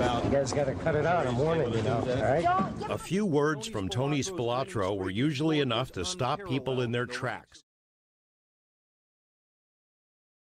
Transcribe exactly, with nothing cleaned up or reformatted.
about. You guys got to cut it out. I'm warning you now, all right? A few words from Tony Spilotro were usually enough to stop people in their tracks.